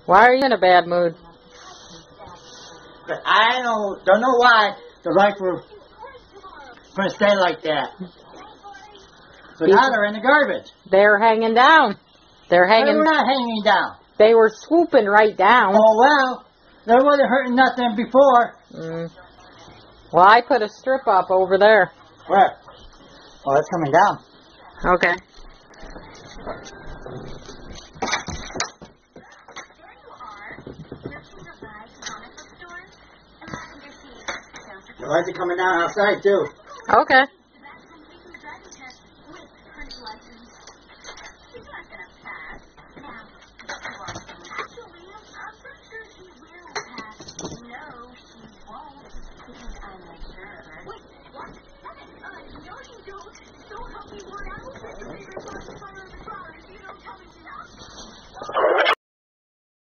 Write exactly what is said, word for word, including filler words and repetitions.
Why are you in a bad mood? But I don't, don't know why the lights were going to stay like that. So now they're in the garbage. They're hanging down. They're hanging. They're not hanging down. They were swooping right down. Oh, well, they wasn't hurting nothing before. Mm. Well, I put a strip up over there. Where? Oh, it's coming down. Okay. The lights are coming down outside, too. Okay.